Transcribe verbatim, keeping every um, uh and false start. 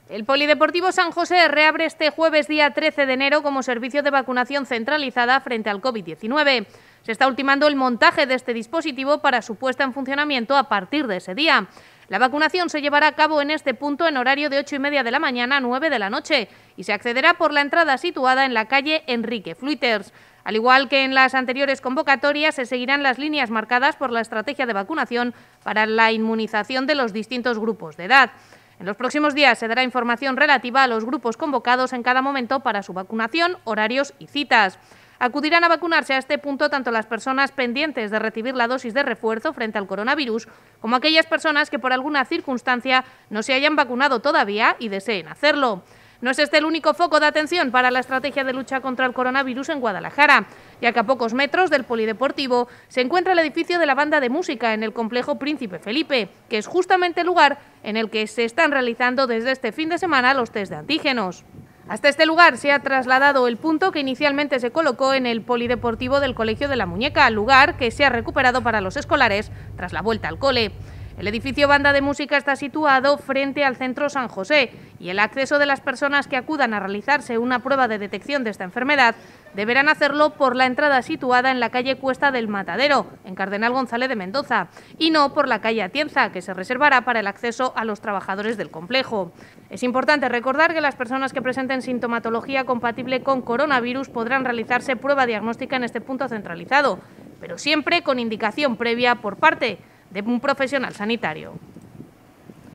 El Polideportivo San José reabre este jueves día trece de enero como servicio de vacunación centralizada frente al COVID diecinueve. Se está ultimando el montaje de este dispositivo para su puesta en funcionamiento a partir de ese día. La vacunación se llevará a cabo en este punto en horario de ocho y media de la mañana a nueve de la noche y se accederá por la entrada situada en la calle Enrique Fluiters. Al igual que en las anteriores convocatorias, se seguirán las líneas marcadas por la estrategia de vacunación para la inmunización de los distintos grupos de edad. En los próximos días se dará información relativa a los grupos convocados en cada momento para su vacunación, horarios y citas. Acudirán a vacunarse a este punto tanto las personas pendientes de recibir la dosis de refuerzo frente al coronavirus, como aquellas personas que por alguna circunstancia no se hayan vacunado todavía y deseen hacerlo. No es este el único foco de atención para la estrategia de lucha contra el coronavirus en Guadalajara, ya que a pocos metros del Polideportivo se encuentra el edificio de la banda de música en el complejo Príncipe Felipe, que es justamente el lugar en el que se están realizando desde este fin de semana los test de antígenos. Hasta este lugar se ha trasladado el punto que inicialmente se colocó en el Polideportivo del Colegio de la Muñeca, lugar que se ha recuperado para los escolares tras la vuelta al cole. El edificio Banda de Música está situado frente al Centro San José y el acceso de las personas que acudan a realizarse una prueba de detección de esta enfermedad deberán hacerlo por la entrada situada en la calle Cuesta del Matadero, en Cardenal González de Mendoza, y no por la calle Atienza, que se reservará para el acceso a los trabajadores del complejo. Es importante recordar que las personas que presenten sintomatología compatible con coronavirus podrán realizarse prueba diagnóstica en este punto centralizado, pero siempre con indicación previa por parte de un profesional sanitario.